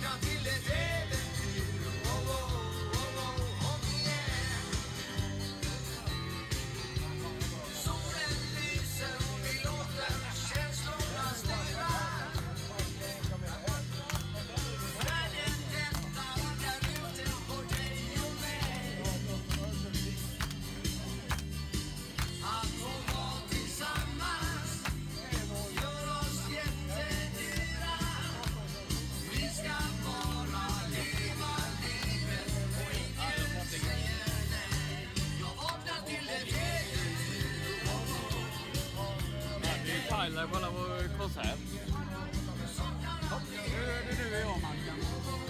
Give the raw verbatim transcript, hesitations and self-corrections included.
vaknar till ett äventyr. Oh, oh, oh, oh, om igen. Solen lyser och vi låter känslorna styra. Världen väntar där ute på dig och mig. Att få vara tillsammans gör oss jättedyra. Vi ska bara leva livet och ingen säger nej. Jag vaknar till ett äventyr. Det är Tyler, kolla på konsert. Nu är det du och jag, Markan.